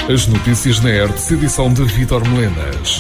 As notícias na Hertz, edição de Vítor Melenas.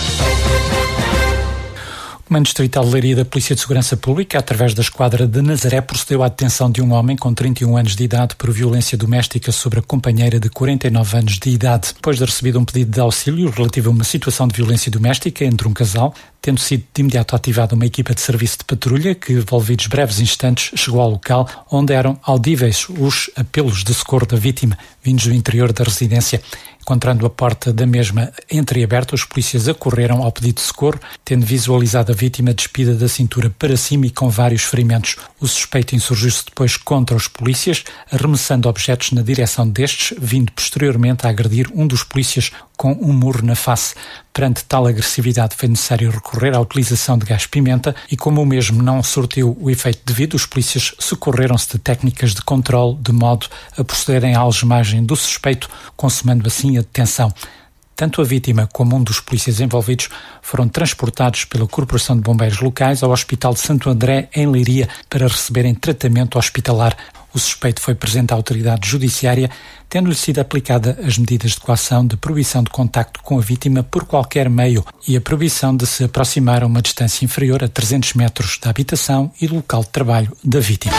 O Comando Distrital de Leiria da Polícia de Segurança Pública, através da Esquadra de Nazaré, procedeu à detenção de um homem com 31 anos de idade por violência doméstica sobre a companheira de 49 anos de idade. Depois de receber um pedido de auxílio relativo a uma situação de violência doméstica entre um casal, tendo sido de imediato ativada uma equipa de serviço de patrulha que, envolvidos breves instantes, chegou ao local onde eram audíveis os apelos de socorro da vítima, vindos do interior da residência. Encontrando a porta da mesma entreaberta, os polícias acorreram ao pedido de socorro, tendo visualizado a vítima despida da cintura para cima e com vários ferimentos. O suspeito insurgiu-se depois contra os polícias, arremessando objetos na direção destes, vindo posteriormente a agredir um dos polícias com um murro na face. Perante tal agressividade foi necessário recorrer à utilização de gás-pimenta e, como o mesmo não surtiu o efeito devido, os polícias socorreram-se de técnicas de controle de modo a procederem à algemagem do suspeito, consumando assim a detenção. Tanto a vítima como um dos polícias envolvidos foram transportados pela Corporação de Bombeiros locais ao Hospital de Santo André, em Leiria, para receberem tratamento hospitalar. O suspeito foi presente à autoridade judiciária, tendo-lhe sido aplicada as medidas de coação de proibição de contacto com a vítima por qualquer meio e a proibição de se aproximar a uma distância inferior a 300 metros da habitação e do local de trabalho da vítima.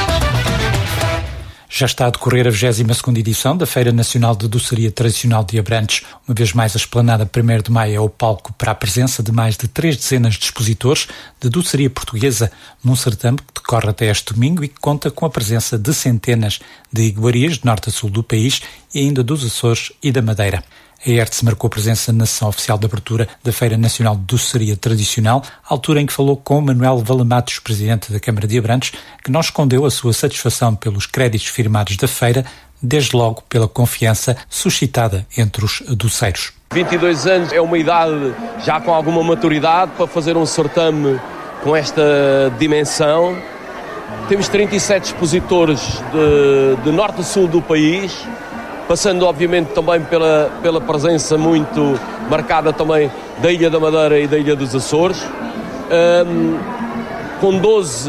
Já está a decorrer a 22ª edição da Feira Nacional de Doçaria Tradicional de Abrantes. Uma vez mais, a esplanada 1º de Maio é o palco para a presença de mais de 3 dezenas de expositores de doçaria portuguesa, num certame que decorre até este domingo e que conta com a presença de centenas de iguarias de norte a sul do país e ainda dos Açores e da Madeira. A Hertz marcou presença na sessão oficial de abertura da Feira Nacional de Doçaria Tradicional, altura em que falou com Manuel Valamatos, presidente da Câmara de Abrantes, que não escondeu a sua satisfação pelos créditos firmados da feira, desde logo pela confiança suscitada entre os doceiros. 22 anos é uma idade já com alguma maturidade para fazer um certame com esta dimensão. Temos 37 expositores de norte a sul do país, passando obviamente também pela presença muito marcada também da Ilha da Madeira e da Ilha dos Açores, com 12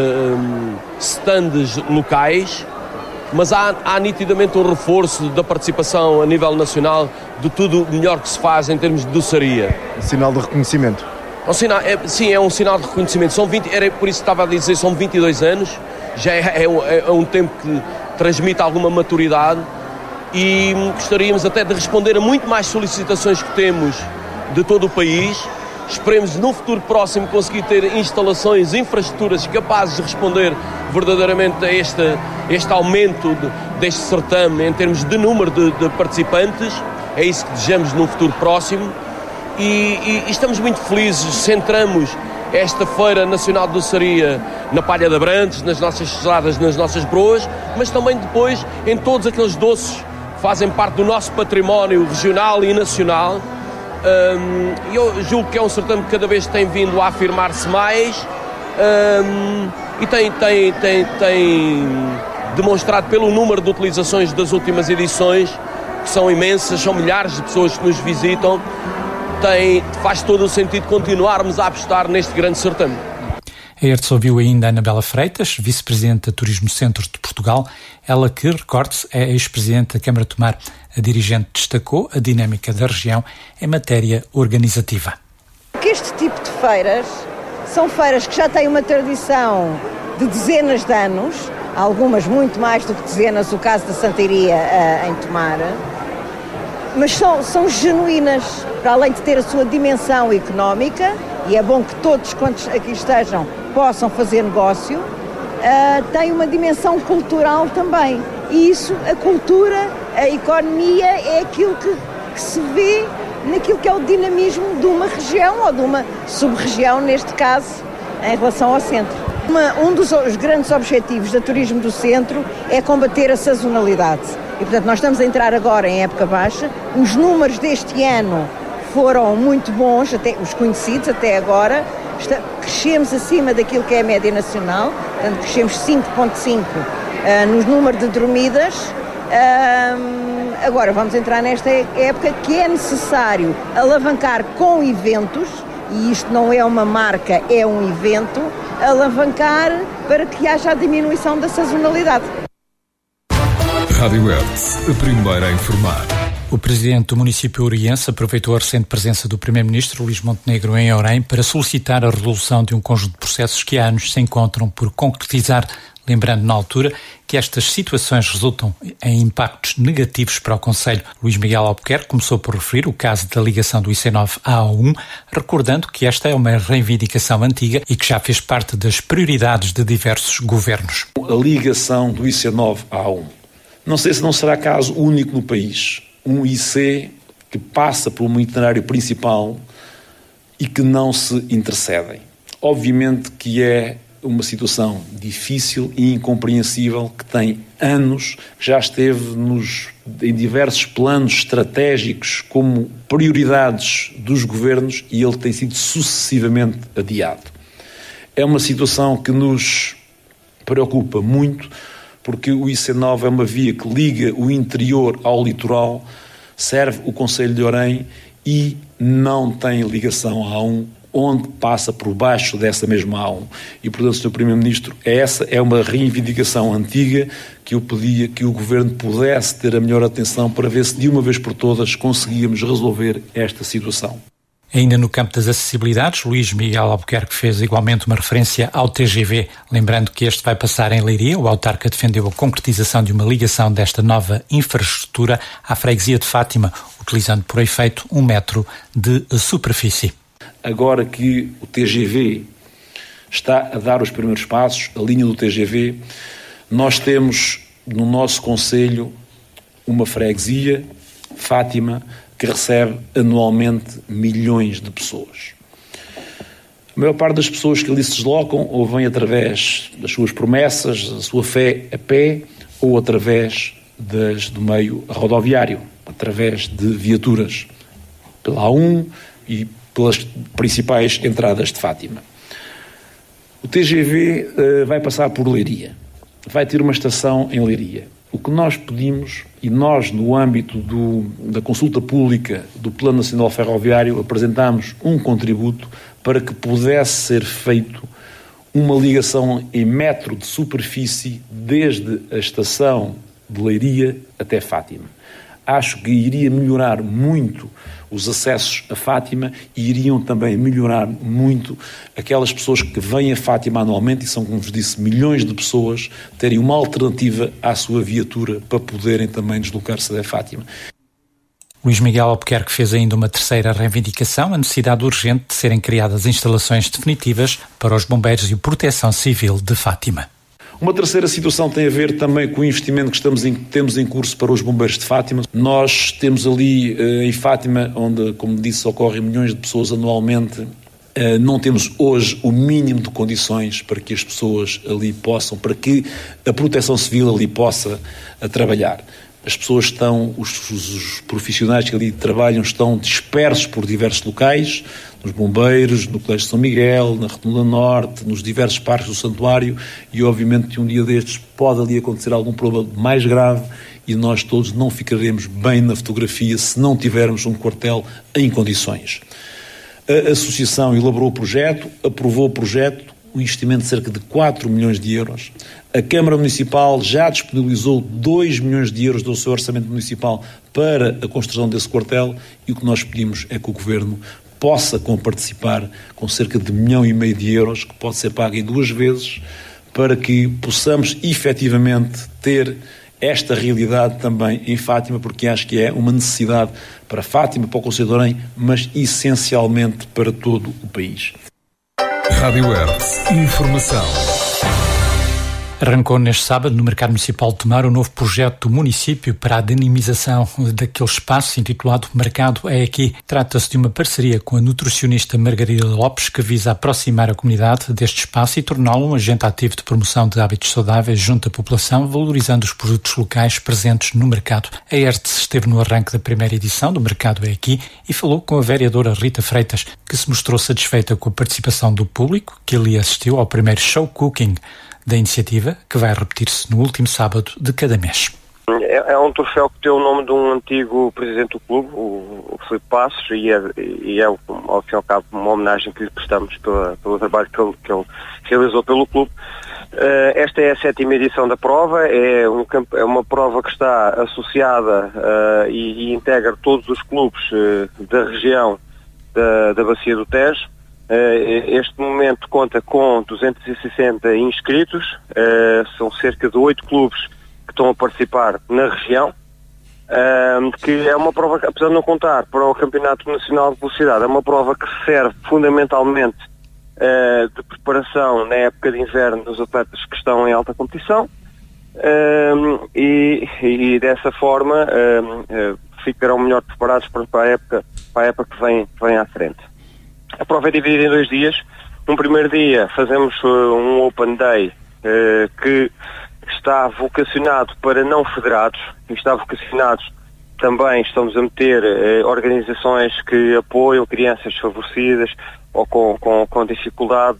stands locais, mas há nitidamente um reforço da participação a nível nacional de tudo o melhor que se faz em termos de doçaria. Um sinal de reconhecimento. Sim, é um sinal de reconhecimento. Era por isso que estava a dizer, são 22 anos, já é um tempo que transmite alguma maturidade. E gostaríamos até de responder a muito mais solicitações que temos de todo o país. Esperemos no futuro próximo conseguir ter instalações, infraestruturas capazes de responder verdadeiramente a este aumento deste certame em termos de número de participantes. É isso que desejamos no futuro próximo e estamos muito felizes. Centramos esta Feira Nacional de Doçaria na Palha de Abrantes, nas nossas estradas, nas nossas broas, mas também depois em todos aqueles doces fazem parte do nosso património regional e nacional. Eu julgo que é um certame que cada vez tem vindo a afirmar-se mais e tem demonstrado pelo número de utilizações das últimas edições, que são imensas, são milhares de pessoas que nos visitam. Faz todo o sentido continuarmos a apostar neste grande certame. A Hertz ouviu ainda a Anabela Freitas, vice-presidente da Turismo Centro de Portugal, ela que, recorde-se, é ex-presidente da Câmara de Tomar. A dirigente destacou a dinâmica da região em matéria organizativa. Este tipo de feiras são feiras que já têm uma tradição de dezenas de anos, algumas muito mais do que dezenas, o caso da Santeiria em Tomar, mas são genuínas, para além de ter a sua dimensão económica, e é bom que todos quantos aqui estejam possam fazer negócio, tem uma dimensão cultural também. E isso, a cultura, a economia, é aquilo que se vê naquilo que é o dinamismo de uma região ou de uma sub-região, neste caso, em relação ao centro. Um dos grandes objetivos do turismo do centro é combater a sazonalidade. E, portanto, nós estamos a entrar agora em época baixa. Os números deste ano foram muito bons, até os conhecidos até agora. Crescemos acima daquilo que é a média nacional, portanto, crescemos 5,5 nos números de dormidas. Agora vamos entrar nesta época que é necessário alavancar com eventos, e isto não é uma marca, é um evento, alavancar para que haja a diminuição da sazonalidade. Rádio Hertz, a primeira a informar. O presidente do município oriense aproveitou a recente presença do primeiro-ministro Luís Montenegro em Orem para solicitar a resolução de um conjunto de processos que há anos se encontram por concretizar, lembrando na altura que estas situações resultam em impactos negativos para o concelho. Luís Miguel Albuquerque começou por referir o caso da ligação do IC9 à A1, recordando que esta é uma reivindicação antiga e que já fez parte das prioridades de diversos governos. A ligação do IC9 à A1. Não sei se não será caso único no país. Um IC que passa por um itinerário principal e que não se intercedem. Obviamente que é uma situação difícil e incompreensível que tem anos, já esteve em diversos planos estratégicos como prioridades dos governos e ele tem sido sucessivamente adiado. É uma situação que nos preocupa muito, porque o IC9 é uma via que liga o interior ao litoral, serve o concelho de Orem e não tem ligação à A1, onde passa por baixo dessa mesma A1. E, portanto, Sr. Primeiro-Ministro, essa é uma reivindicação antiga que eu pedia que o Governo pudesse ter a melhor atenção para ver se de uma vez por todas conseguíamos resolver esta situação. Ainda no campo das acessibilidades, Luís Miguel Albuquerque fez igualmente uma referência ao TGV, lembrando que este vai passar em Leiria. O autarca defendeu a concretização de uma ligação desta nova infraestrutura à freguesia de Fátima, utilizando por efeito 1 metro de superfície. Agora que o TGV está a dar os primeiros passos, a linha do TGV, nós temos no nosso concelho uma freguesia, Fátima, que recebe anualmente milhões de pessoas. A maior parte das pessoas que ali se deslocam ou vêm através das suas promessas, da sua fé a pé, ou através do meio rodoviário, através de viaturas pela A1 e pelas principais entradas de Fátima. O TGV vai passar por Leiria, vai ter uma estação em Leiria. O que nós pedimos, e nós no âmbito da consulta pública do Plano Nacional Ferroviário apresentámos um contributo para que pudesse ser feito uma ligação em metro de superfície desde a estação de Leiria até Fátima. Acho que iria melhorar muito os acessos a Fátima e iriam também melhorar muito aquelas pessoas que vêm a Fátima anualmente, e são, como vos disse, milhões de pessoas, terem uma alternativa à sua viatura para poderem também deslocar-se a Fátima. Luís Miguel Albuquerque fez ainda uma terceira reivindicação, a necessidade urgente de serem criadas instalações definitivas para os bombeiros e a proteção civil de Fátima. Uma terceira situação tem a ver também com o investimento que temos em curso para os bombeiros de Fátima. Nós temos ali em Fátima, onde, como disse, ocorrem milhões de pessoas anualmente, não temos hoje o mínimo de condições para que as pessoas ali possam, para que a proteção civil ali possa trabalhar. As pessoas estão, os profissionais que ali trabalham estão dispersos por diversos locais, nos bombeiros, no Colégio de São Miguel, na Rotunda Norte, nos diversos parques do santuário, e obviamente que um dia destes pode ali acontecer algum problema mais grave e nós todos não ficaremos bem na fotografia se não tivermos um quartel em condições. A Associação elaborou o projeto, aprovou o projeto, um investimento de cerca de 4 milhões de euros. A Câmara Municipal já disponibilizou 2 milhões de euros do seu orçamento municipal para a construção desse quartel, e o que nós pedimos é que o Governo possa participar com cerca de 1,5 milhão de euros, que pode ser pago em 2 vezes, para que possamos efetivamente ter esta realidade também em Fátima, porque acho que é uma necessidade para Fátima, para o concelho de Orem, mas essencialmente para todo o país. Rádio Hertz, informação. Arrancou neste sábado no Mercado Municipal de Tomar o novo projeto do município para a dinamização daquele espaço intitulado Mercado é Aqui. Trata-se de uma parceria com a nutricionista Margarida Lopes, que visa aproximar a comunidade deste espaço e torná-lo um agente ativo de promoção de hábitos saudáveis junto à população, valorizando os produtos locais presentes no mercado. A Hertz esteve no arranque da primeira edição do Mercado é Aqui e falou com a vereadora Rita Freitas, que se mostrou satisfeita com a participação do público, que ali assistiu ao primeiro show cooking da iniciativa, que vai repetir-se no último sábado de cada mês. É um troféu que tem o nome de um antigo presidente do clube, o Filipe Passos, e é ao fim e ao cabo, uma homenagem que lhe prestamos pelo trabalho que ele realizou pelo clube. Esta é a 7ª edição da prova, é uma prova que está associada e integra todos os clubes da região da Bacia do Tejo. Este momento conta com 260 inscritos, são cerca de 8 clubes que estão a participar na região, que é uma prova que, apesar de não contar para o Campeonato Nacional de Velocidade, é uma prova que serve fundamentalmente de preparação na época de inverno dos atletas que estão em alta competição, e dessa forma ficarão melhor preparados para a época que vem à frente. A prova é dividida em 2 dias. No primeiro dia fazemos um Open Day que está vocacionado para não federados, e está vocacionado também, estamos a meter organizações que apoiam crianças desfavorecidas ou com dificuldade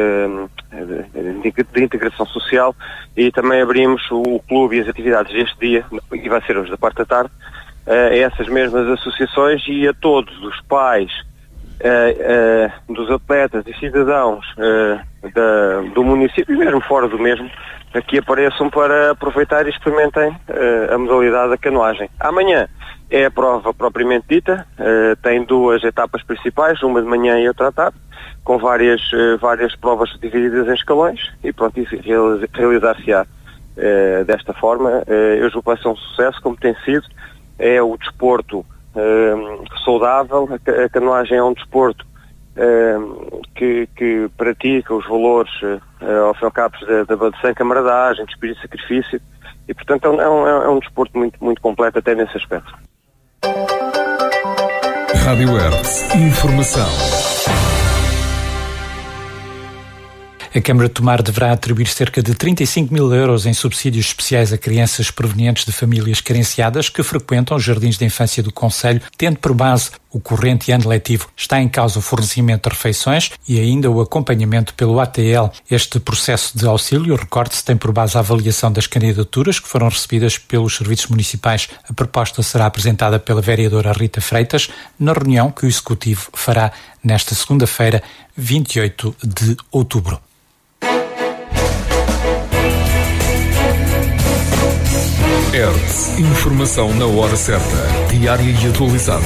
de integração social, e também abrimos o clube e as atividades deste dia, e vai ser hoje da parte da tarde, a essas mesmas associações e a todos os pais dos atletas e cidadãos do município, mesmo fora do mesmo, que apareçam para aproveitar e experimentem a modalidade da canoagem. Amanhã é a prova propriamente dita, tem 2 etapas principais, uma de manhã e outra à tarde, com várias provas divididas em escalões, e pronto, isso realizar-se-á desta forma. Eu julgo que vai ser um sucesso, como tem sido. É o desporto saudável, a canoagem é um desporto que pratica os valores ao fim e ao cabo da camaradagem, de espírito de sacrifício, e portanto é um desporto muito, muito completo até nesse aspecto. Rádio Hertz, informação. A Câmara de Tomar deverá atribuir cerca de 35 mil euros em subsídios especiais a crianças provenientes de famílias carenciadas que frequentam os jardins de infância do concelho, tendo por base o corrente ano letivo. Está em causa o fornecimento de refeições e ainda o acompanhamento pelo ATL. Este processo de auxílio, recorde-se, tem por base a avaliação das candidaturas que foram recebidas pelos serviços municipais. A proposta será apresentada pela vereadora Rita Freitas na reunião que o Executivo fará nesta segunda-feira, 28 de outubro. Hertz, informação na hora certa, diária e atualizada.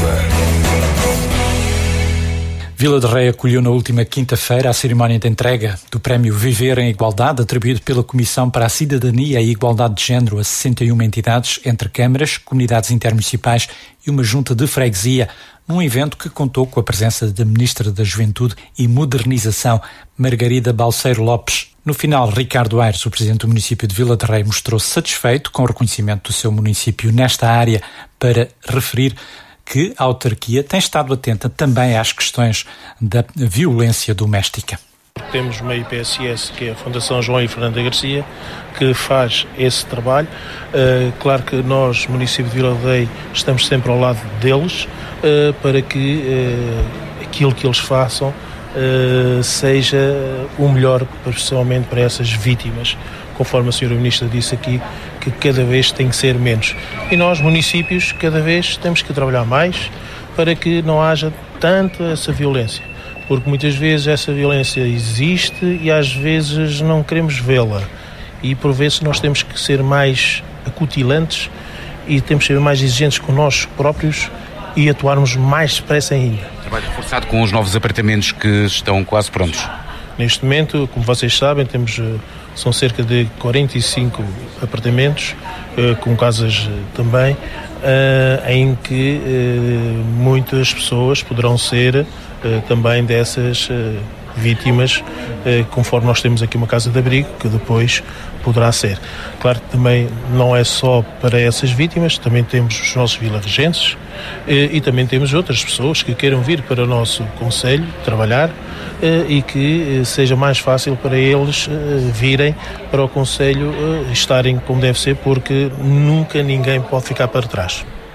Vila de Rei acolheu na última quinta-feira a cerimónia de entrega do Prémio Viver em Igualdade, atribuído pela Comissão para a Cidadania e a Igualdade de Género a 61 entidades, entre câmaras, comunidades intermunicipais e uma junta de freguesia, num evento que contou com a presença da Ministra da Juventude e Modernização, Margarida Balseiro Lopes. No final, Ricardo Aires, o Presidente do município de Vila de Rei, mostrou-se satisfeito com o reconhecimento do seu município nesta área, para referir que a autarquia tem estado atenta também às questões da violência doméstica. Temos uma IPSS, que é a Fundação João e Fernanda Garcia, que faz esse trabalho. Claro que nós, município de Vila de Rei, estamos sempre ao lado deles, para que aquilo que eles façam seja o melhor, principalmente para essas vítimas, conforme a senhora Ministra disse aqui, que cada vez tem que ser menos. E nós, municípios, cada vez temos que trabalhar mais para que não haja tanta essa violência, porque muitas vezes essa violência existe e às vezes não queremos vê-la, e por vezes nós temos que ser mais acutilantes e temos que ser mais exigentes com nós próprios e atuarmos mais depressa ainda. Trabalho reforçado com os novos apartamentos que estão quase prontos. Neste momento, como vocês sabem, são cerca de 45 apartamentos, com casas também, em que muitas pessoas poderão ser também dessas vítimas, conforme nós temos aqui uma casa de abrigo, que depois poderá ser. Claro que também não é só para essas vítimas, também temos os nossos vilarregenses e também temos outras pessoas que queiram vir para o nosso concelho trabalhar e que seja mais fácil para eles virem para o concelho, estarem como deve ser, porque nunca ninguém pode ficar para trás.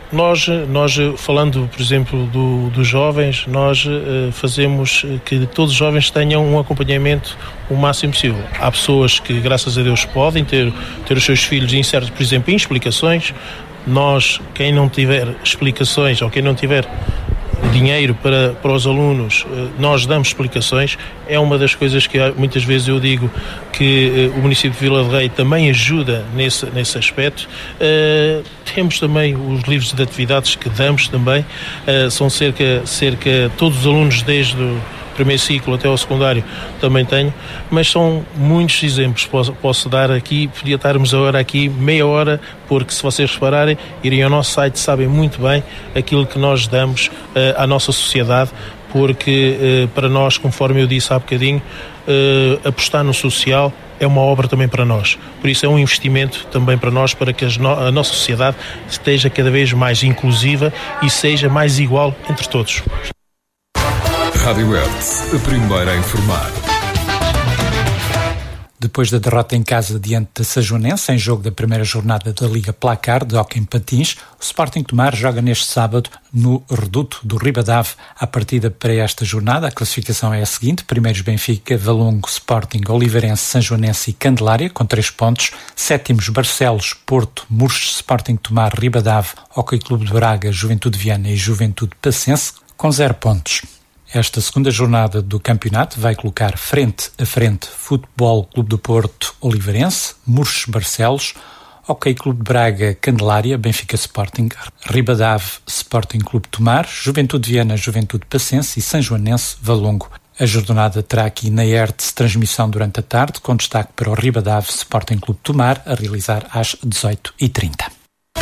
Nós falando, por exemplo, dos jovens, nós fazemos que todos os jovens tenham um acompanhamento o máximo possível. Há pessoas que, graças a Deus, podem ter os seus filhos insertos, por exemplo, em explicações. Nós, quem não tiver explicações ou quem não tiver dinheiro para os alunos, nós damos explicações. É uma das coisas que muitas vezes eu digo que o município de Vila de Rei também ajuda nesse aspecto. Temos também os livros de atividades que damos também, são cerca todos os alunos desde o primeiro ciclo até ao secundário também tenho, mas são muitos exemplos, posso dar aqui, podia estarmos agora aqui meia hora, porque se vocês repararem, irem ao nosso site, sabem muito bem aquilo que nós damos à nossa sociedade, porque para nós, conforme eu disse há bocadinho, apostar no social é uma obra também para nós, por isso é um investimento também para nós, para que a nossa sociedade esteja cada vez mais inclusiva e seja mais igual entre todos. Rádio Hertz, a primeira a informar. Depois da derrota em casa diante da Sanjoanense, em jogo da primeira jornada da Liga Placar de hóquei em patins, o Sporting Tomar joga neste sábado no Reduto do Ribadave. A partida para esta jornada, a classificação é a seguinte: primeiros Benfica, Valongo, Sporting, Oliveirense, Sanjoanense e Candelária, com 3 pontos. Sétimos Barcelos, Porto, Murches, Sporting Tomar, Ribadave, Hóquei Clube de Braga, Juventude Viana e Juventude Passense, com 0 pontos. Esta segunda jornada do campeonato vai colocar frente a frente Futebol Clube do Porto, Oliveirense, Murches, Barcelos, Hóquei Clube de Braga, Candelária, Benfica Sporting, Ribadave, Sporting Clube Tomar, Juventude Viana, Juventude Passense e Sanjoanense, Valongo. A jornada terá aqui na Hertz transmissão durante a tarde, com destaque para o Ribadave Sporting Clube Tomar, a realizar às 18h30.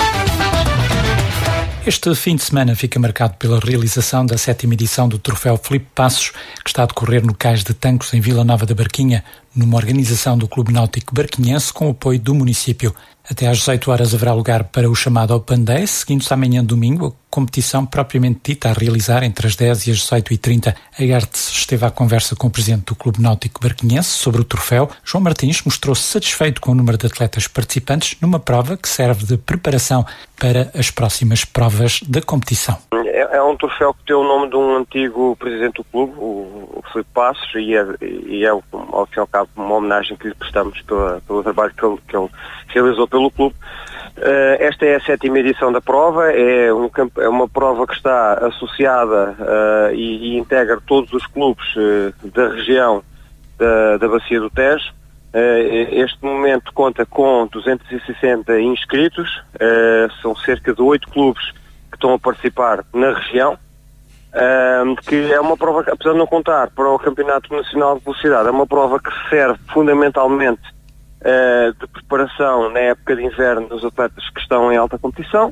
Este fim de semana fica marcado pela realização da 7ª edição do Troféu Filipe Passos, que está a decorrer no Cais de Tancos, em Vila Nova da Barquinha, numa organização do Clube Náutico Barquinhense com o apoio do município. Até às 18 horas haverá lugar para o chamado Open Day, seguindo-se amanhã domingo a competição propriamente dita a realizar entre as 10 e as 18h30. A Hertz esteve à conversa com o presidente do Clube Náutico Barquinhense sobre o troféu. João Martins mostrou-se satisfeito com o número de atletas participantes numa prova que serve de preparação para as próximas provas da competição. É um troféu que tem o nome de um antigo presidente do clube, o Filipe Passos, e é ao fim e ao cabo uma homenagem que lhe prestamos pelo trabalho que ele realizou pelo clube. Esta é a 7ª edição da prova, é uma prova que está associada e integra todos os clubes da região da Bacia do Tejo. Este momento conta com 260 inscritos, são cerca de 8 clubes que estão a participar na região, que é uma prova que, apesar de não contar para o Campeonato Nacional de Velocidade, é uma prova que serve fundamentalmente de preparação na época de inverno dos atletas que estão em alta competição,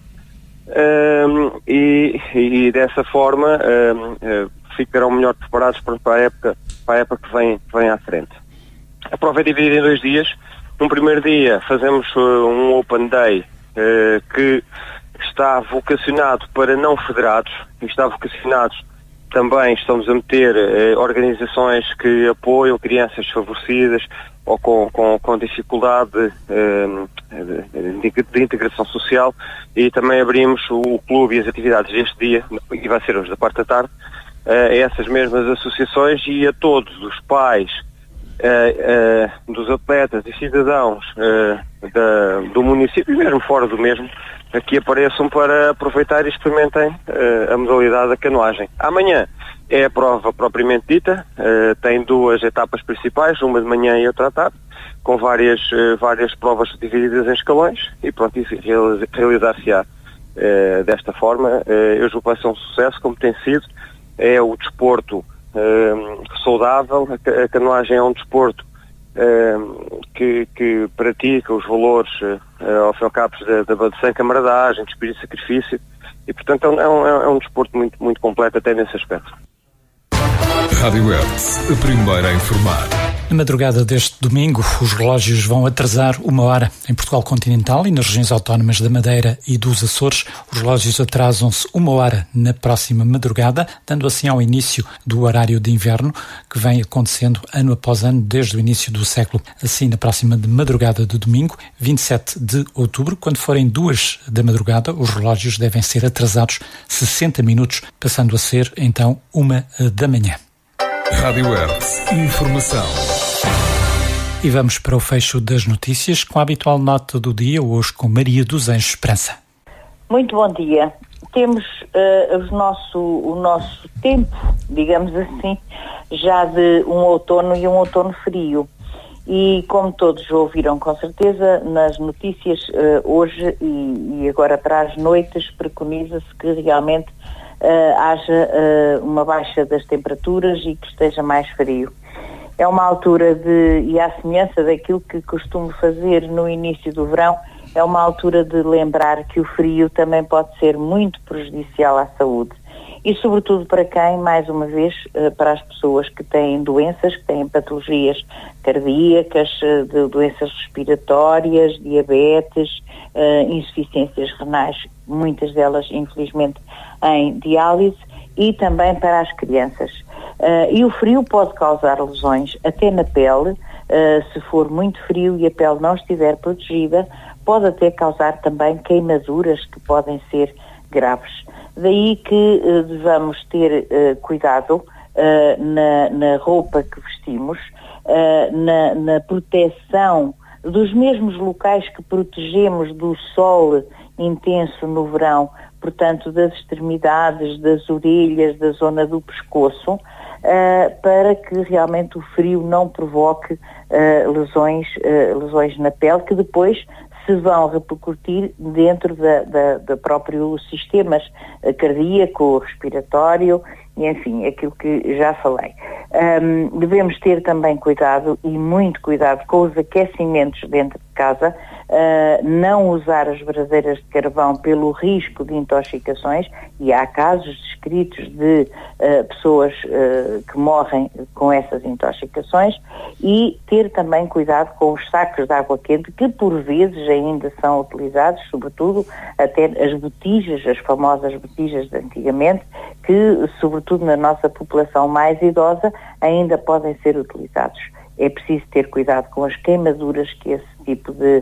e dessa forma ficarão melhor preparados para a época que vem à frente. A prova é dividida em 2 dias. No primeiro dia fazemos um Open Day que está vocacionado para não federados, e está vocacionado também, estamos a meter organizações que apoiam crianças desfavorecidas ou com dificuldade de integração social, e também abrimos o clube e as atividades deste dia, e vai ser hoje da parte da tarde, a essas mesmas associações e a todos os pais dos atletas e cidadãos do município e mesmo fora do mesmo, que apareçam para aproveitar e experimentem a modalidade da canoagem. Amanhã é a prova propriamente dita, tem 2 etapas principais, uma de manhã e outra à tarde, com várias provas divididas em escalões, e pronto, isso realizar-se-á desta forma. Eu julgo que vai ser um sucesso, como tem sido. É o desporto saudável, a canoagem é um desporto que pratica os valores ao fim e ao cabo sem camaradagem, de espírito de sacrifício, e portanto é um desporto muito, muito completo até nesse aspecto. Rádio Hertz, a primeira a informar. Na madrugada deste domingo, os relógios vão atrasar 1 hora. Em Portugal continental e nas regiões autónomas da Madeira e dos Açores, os relógios atrasam-se 1 hora na próxima madrugada, dando assim ao início do horário de inverno, que vem acontecendo ano após ano desde o início do século. Assim, na próxima madrugada de domingo, 27 de outubro, quando forem 2 da madrugada, os relógios devem ser atrasados 60 minutos, passando a ser, então, 1 da manhã. Rádio Hertz. Informação. E vamos para o fecho das notícias com a habitual nota do dia, hoje com Maria dos Anjos Esperança. Muito bom dia. Temos o nosso tempo, digamos assim, já de um outono e um outono frio. E como todos ouviram com certeza, nas notícias hoje e agora para as noites, preconiza-se que realmente haja uma baixa das temperaturas e que esteja mais frio. É uma altura e à semelhança daquilo que costumo fazer no início do verão, é uma altura de lembrar que o frio também pode ser muito prejudicial à saúde. E sobretudo para quem, mais uma vez, para as pessoas que têm doenças, que têm patologias cardíacas, doenças respiratórias, diabetes, insuficiências renais, muitas delas infelizmente em diálise, e também para as crianças. E o frio pode causar lesões até na pele, se for muito frio e a pele não estiver protegida, pode até causar também queimaduras que podem ser graves. Daí que devamos ter cuidado na roupa que vestimos, na proteção dos mesmos locais que protegemos do sol intenso no verão, portanto das extremidades, das orelhas, da zona do pescoço, para que realmente o frio não provoque lesões na pele que depois se vão repercutir dentro da próprio sistemas cardíaco, respiratório, e enfim, aquilo que já falei. Devemos ter também cuidado, e muito cuidado, com os aquecimentos dentro de casa, não usar as braseiras de carvão pelo risco de intoxicações, e há casos descritos de pessoas que morrem com essas intoxicações, e ter também cuidado com os sacos de água quente, que por vezes ainda são utilizados, sobretudo até as botijas, as famosas botijas de antigamente, que sobretudo na nossa população mais idosa ainda podem ser utilizados. É preciso ter cuidado com as queimaduras que esse tipo de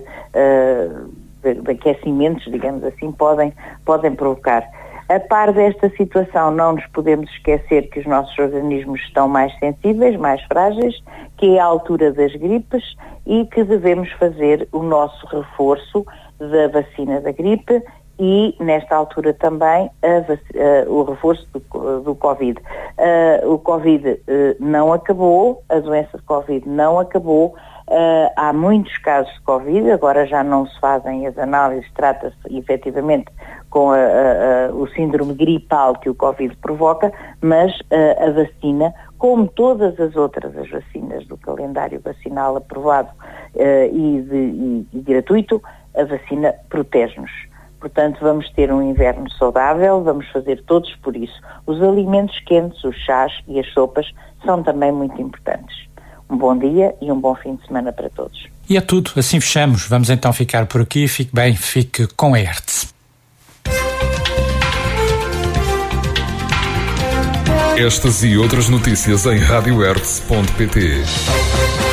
aquecimentos, digamos assim, podem provocar. A par desta situação, não nos podemos esquecer que os nossos organismos estão mais sensíveis, mais frágeis, que é a altura das gripes, e que devemos fazer o nosso reforço da vacina da gripe e, nesta altura também, o reforço do Covid. O Covid não acabou, a doença de Covid não acabou. Há muitos casos de Covid, agora já não se fazem as análises, trata-se efetivamente com o síndrome gripal que o Covid provoca, mas a vacina, como todas as outras as vacinas do calendário vacinal aprovado e gratuito, a vacina protege-nos. Portanto, vamos ter um inverno saudável, vamos fazer todos por isso. Os alimentos quentes, os chás e as sopas são também muito importantes. Um bom dia e um bom fim de semana para todos. E é tudo, assim fechamos. Vamos então ficar por aqui. Fique bem, fique com a Hertz. Estas e outras notícias em radiohertz.pt.